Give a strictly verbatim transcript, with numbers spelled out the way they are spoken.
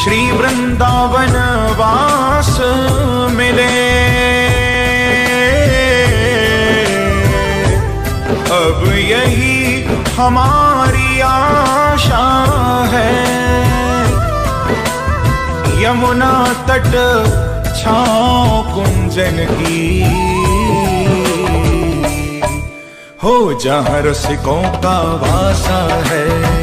श्री वृंदावन वास मिले। अब यही हमारी आशा है, यमुना तट छाँव कुंजन की हो, जहाँ रसिकों का वासा है।